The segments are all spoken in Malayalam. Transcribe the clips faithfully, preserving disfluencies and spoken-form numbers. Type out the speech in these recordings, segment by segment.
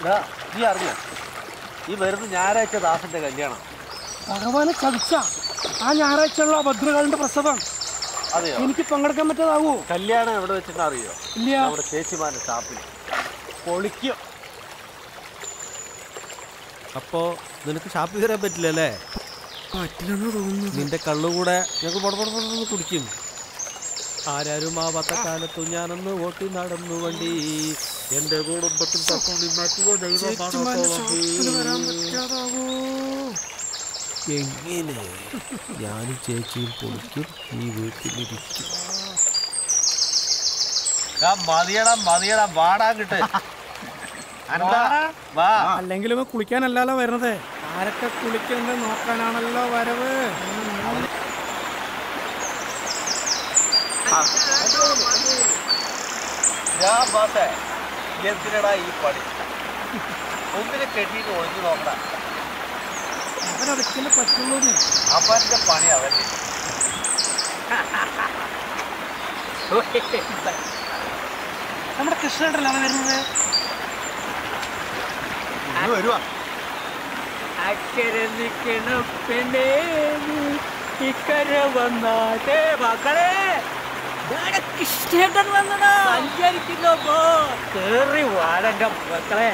നീ അറിഞ്ഞ ഈ വരുന്ന ഞായറാഴ്ച ദാസന്റെ കല്യാണം. ഭഗവാനെ ചതിച്ച ആ ഞായറാഴ്ചയുള്ള ഭദ്രകാളിന്റെ പ്രസവം. അതെയോ? എനിക്ക് പങ്കെടുക്കാൻ പറ്റാതാവോ? കല്യാണം എവിടെ വെച്ചിട്ട് അറിയോ? ഇല്ല. നമ്മുടെ ചേച്ചിമാരുടെ ഷാപ്പിൽ പൊളിക്കും. അപ്പോ നിനക്ക് ഷാപ്പിൽ കയറാൻ പറ്റില്ലല്ലേ? പറ്റില്ലെന്ന് തോന്നുന്നു. നിന്റെ കള്ളുകൂടെ ഞങ്ങൾക്ക് പൊടപൊടന്ന് കുടിക്കും. ആരാരും ആവാത്ത കാലത്തു ഞാനൊന്ന് ഓട്ടി നടന്നു വണ്ടി എന്റെ കുടുംബത്തിൽ എങ്ങനെ ഞാനും ചേച്ചിയും പൊളിക്കും, നീ വീട്ടിലിരിക്കും. മതിയടാ മതിയടാ വാടാ കിട്ട്. അല്ലെങ്കിലും കുളിക്കാനല്ലല്ലോ വരണത്, ആരൊക്കെ കുളിക്കുന്നത് നോക്കാനാണല്ലോ വരവ്. എന്തിനടാ ഈ പണി? ഒന്നിനെ കെട്ടിയിട്ട് ഒളിഞ്ഞു നോക്കണ. അവരൊക്കെ പറ്റുള്ളൂ. അവന്റെ പണി അവന്റെ. നമ്മുടെ കൃഷ്ണേട്ടനാണ് വരുന്നത്. വരുവാ. അക്കരെ നിൽക്കണ പെണ്ണേ ഇക്കര വന്നാട്ടെ മക്കളെ. കൃഷ്ണേട്ടൻ വന്നടാ. സഞ്ചരിക്കുന്നോ കേറി വാടന്റെ മക്കളെ.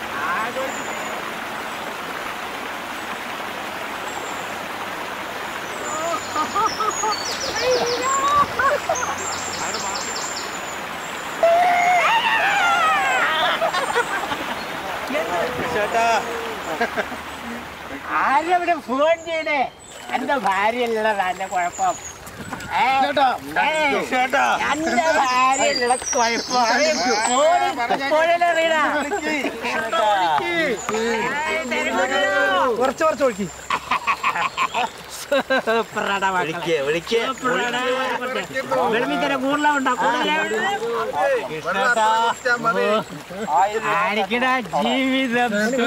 ആരവിടെ ഫോൺ ചെയ്യണേ? എന്റെ ഭാര്യയുള്ള എന്റെ കുഴപ്പം. എന്റെ ഭാര്യയുള്ള കുഴപ്പം കുറച്ച് കുറച്ച് ഒഴുക്കി. ജീവിതം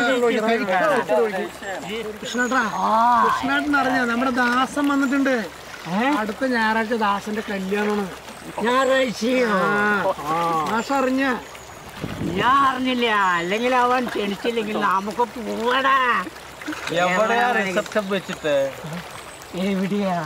കൃഷ്ണേട്ടാ, കൃഷ്ണേട്ടൻ അറിഞ്ഞ നമ്മുടെ ദാസൻ വന്നിട്ടുണ്ട്. അടുത്ത ഞായറാഴ്ച ദാസന്റെ കല്യാണമാണ്. ഞായറാഴ്ചയോ? ദാസ അറിഞ്ഞ? ഞാൻ അറിഞ്ഞില്ല. അല്ലെങ്കിൽ അവൻ ക്ഷണിച്ചില്ലെങ്കിൽ നമുക്ക് പോവടാ. എവിടെയാ റിസപ്ഷൻ വെച്ചിട്ട്? എവിടെയാ?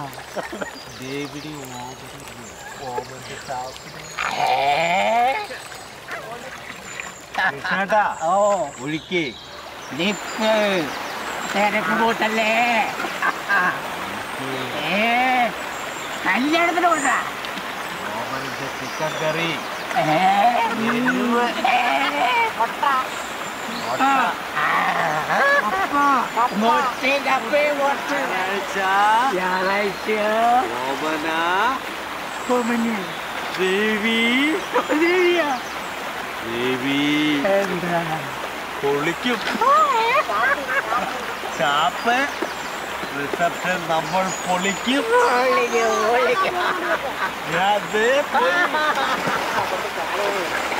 ഓ ഒഴുക്കി നിപ്പ് തിരക്ക് കൂട്ടല്ലേ. കല്യാണത്തിന് പോട്ടാ. ചിക്കൻ കറി പൊളിക്കും. ചാപ്പ് റിസപ്ഷൻ നമ്മൾ പൊളിക്കും. പൊളിക്കും.